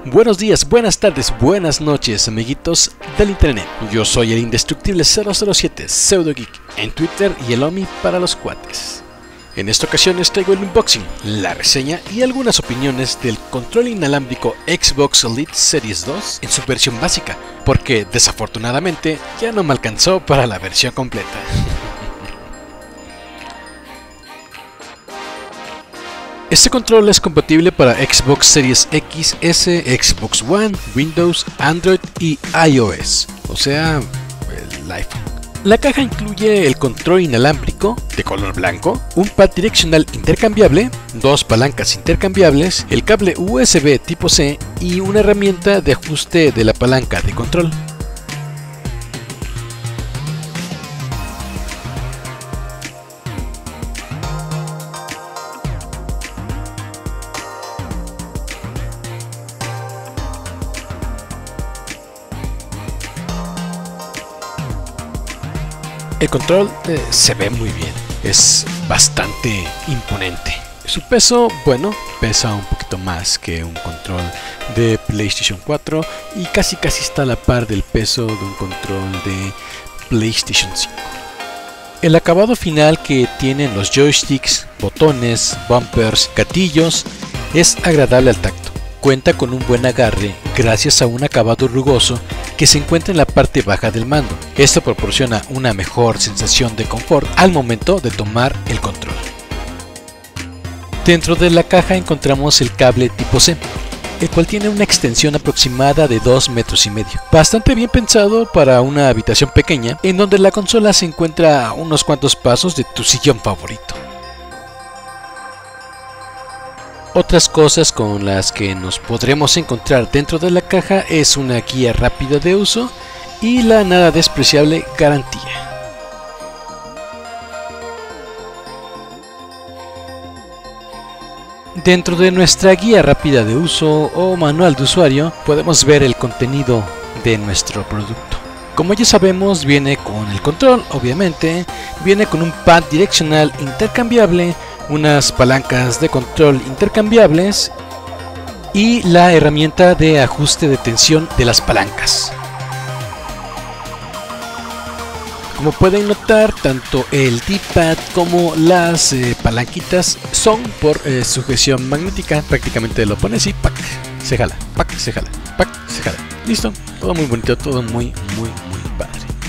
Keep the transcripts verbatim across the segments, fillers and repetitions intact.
Buenos días, buenas tardes, buenas noches, amiguitos del internet. Yo soy el indestructible cero cero siete PseudoGeek en Twitter y el Omi para los cuates. En esta ocasión les traigo el unboxing, la reseña y algunas opiniones del control inalámbrico Xbox Elite Series dos en su versión básica, porque desafortunadamente ya no me alcanzó para la versión completa. Este control es compatible para Xbox Series X, S, Xbox One, Windows, Android y iOS, o sea, el iPhone. La caja incluye el control inalámbrico de color blanco, un pad direccional intercambiable, dos palancas intercambiables, el cable U S B tipo C y una herramienta de ajuste de la palanca de control. El control eh, se ve muy bien, es bastante imponente. Su peso, bueno, pesa un poquito más que un control de PlayStation cuatro y casi casi está a la par del peso de un control de PlayStation cinco. El acabado final que tienen los joysticks, botones, bumpers, gatillos es agradable al tacto. Cuenta con un buen agarre gracias a un acabado rugoso que se encuentra en la parte baja del mando. Esto proporciona una mejor sensación de confort al momento de tomar el control. Dentro de la caja encontramos el cable tipo C, el cual tiene una extensión aproximada de dos metros y medio. Bastante bien pensado para una habitación pequeña en donde la consola se encuentra a unos cuantos pasos de tu sillón favorito. Otras cosas con las que nos podremos encontrar dentro de la caja es una guía rápida de uso y la nada despreciable garantía. Dentro de nuestra guía rápida de uso o manual de usuario podemos ver el contenido de nuestro producto. Como ya sabemos, viene con el control, obviamente, viene con un pad direccional intercambiable, unas palancas de control intercambiables y la herramienta de ajuste de tensión de las palancas. Como pueden notar, tanto el D-pad como las eh, palanquitas son por eh, sujeción magnética. Prácticamente lo pones y ¡pac! Se jala, ¡pac! Se jala, ¡pac! Se jala. Listo, todo muy bonito, todo muy, muy, muy padre.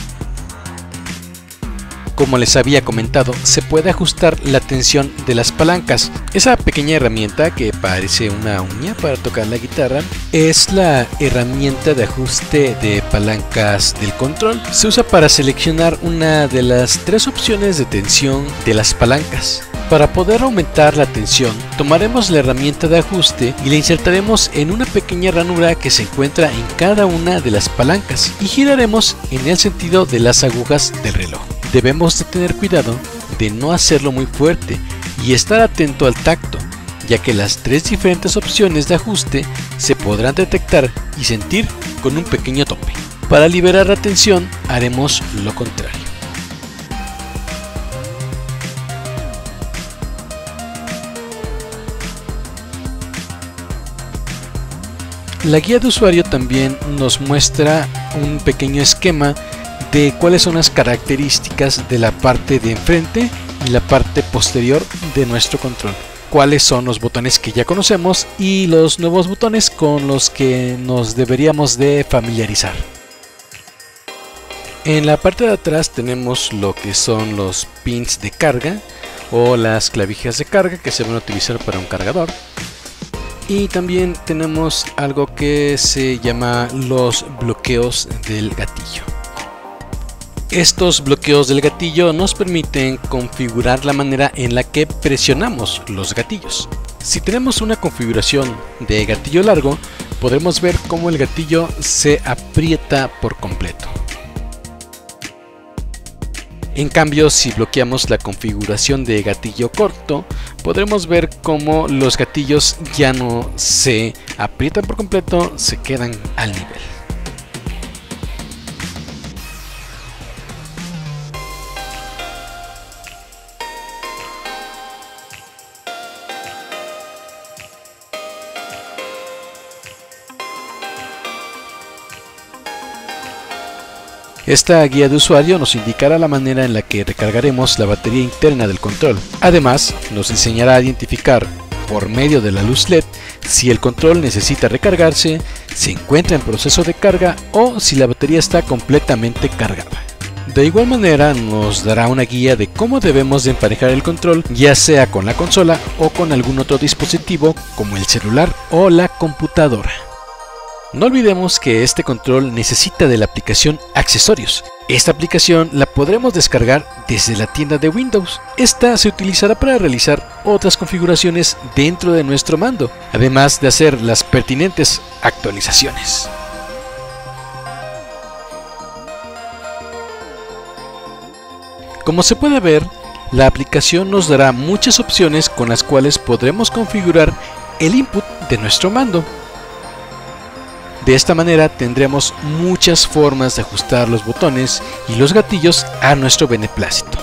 Como les había comentado, se puede ajustar la tensión de las palancas. Esa pequeña herramienta que parece una uña para tocar la guitarra es la herramienta de ajuste de palancas del control. Se usa para seleccionar una de las tres opciones de tensión de las palancas. Para poder aumentar la tensión, tomaremos la herramienta de ajuste y la insertaremos en una pequeña ranura que se encuentra en cada una de las palancas y giraremos en el sentido de las agujas del reloj. Debemos de tener cuidado de no hacerlo muy fuerte y estar atento al tacto, ya que las tres diferentes opciones de ajuste se podrán detectar y sentir con un pequeño tope. Para liberar la tensión haremos lo contrario. La guía de usuario también nos muestra un pequeño esquema de cuáles son las características de la parte de enfrente y la parte posterior de nuestro control, cuáles son los botones que ya conocemos y los nuevos botones con los que nos deberíamos de familiarizar. En la parte de atrás tenemos lo que son los pins de carga o las clavijas de carga que se van a utilizar para un cargador. Y también tenemos algo que se llama los bloqueos del gatillo. Estos bloqueos del gatillo nos permiten configurar la manera en la que presionamos los gatillos. Si tenemos una configuración de gatillo largo, podremos ver cómo el gatillo se aprieta por completo. En cambio, si bloqueamos la configuración de gatillo corto, podremos ver cómo los gatillos ya no se aprietan por completo, se quedan al nivel. Esta guía de usuario nos indicará la manera en la que recargaremos la batería interna del control. Además, nos enseñará a identificar por medio de la luz L E D si el control necesita recargarse, se encuentra en proceso de carga o si la batería está completamente cargada. De igual manera nos dará una guía de cómo debemos de emparejar el control, ya sea con la consola o con algún otro dispositivo como el celular o la computadora. No olvidemos que este control necesita de la aplicación Accesorios. Esta aplicación la podremos descargar desde la tienda de Windows. Esta se utilizará para realizar otras configuraciones dentro de nuestro mando, además de hacer las pertinentes actualizaciones. Como se puede ver, la aplicación nos dará muchas opciones con las cuales podremos configurar el input de nuestro mando. De esta manera tendremos muchas formas de ajustar los botones y los gatillos a nuestro beneplácito.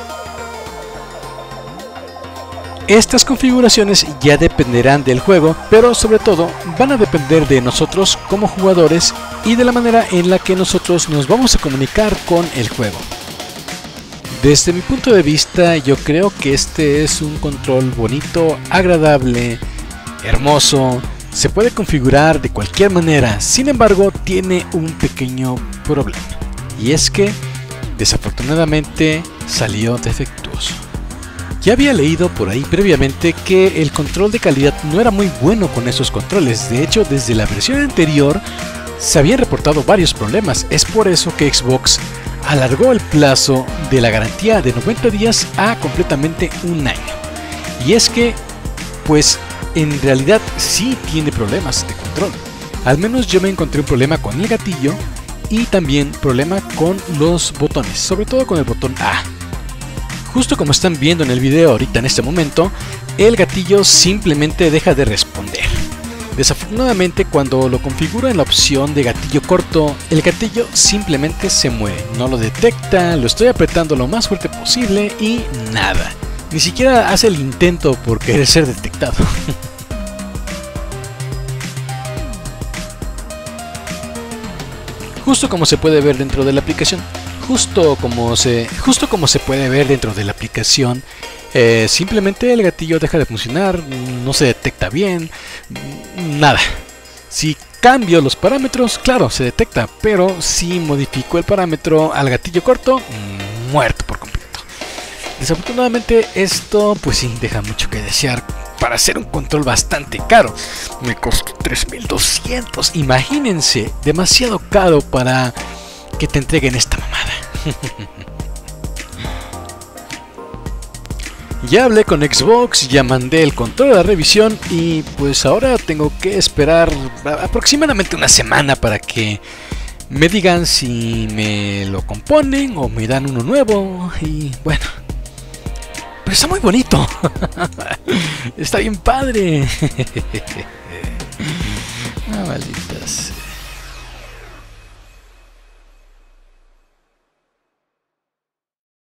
Estas configuraciones ya dependerán del juego, pero sobre todo van a depender de nosotros como jugadores y de la manera en la que nosotros nos vamos a comunicar con el juego. Desde mi punto de vista, yo creo que este es un control bonito, agradable, hermoso. Se puede configurar de cualquier manera, sin embargo tiene un pequeño problema, y es que desafortunadamente salió defectuoso. Ya había leído por ahí previamente que el control de calidad no era muy bueno con esos controles. De hecho, desde la versión anterior se habían reportado varios problemas. Es por eso que Xbox alargó el plazo de la garantía de noventa días a completamente un año. Y es que, pues, en realidad sí tiene problemas de control. Al menos yo me encontré un problema con el gatillo y también problema con los botones, sobre todo con el botón A. Justo como están viendo en el video ahorita en este momento, el gatillo simplemente deja de responder. Desafortunadamente, cuando lo configuro en la opción de gatillo corto, el gatillo simplemente se muere, no lo detecta, lo estoy apretando lo más fuerte posible y nada. Ni siquiera hace el intento por querer ser detectado. Justo como se puede ver dentro de la aplicación, justo como se, justo como se puede ver dentro de la aplicación, eh, simplemente el gatillo deja de funcionar, no se detecta bien, nada. Si cambio los parámetros, claro, se detecta, pero si modifico el parámetro al gatillo corto, muerto por completo. Desafortunadamente esto pues sí deja mucho que desear para hacer un control bastante caro. Me costó tres mil doscientos, imagínense, demasiado caro para que te entreguen esta mamada. Ya hablé con Xbox, ya mandé el control a la revisión y pues ahora tengo que esperar aproximadamente una semana para que me digan si me lo componen o me dan uno nuevo. Y bueno, pero está muy bonito. Está bien padre. Ah, malditas.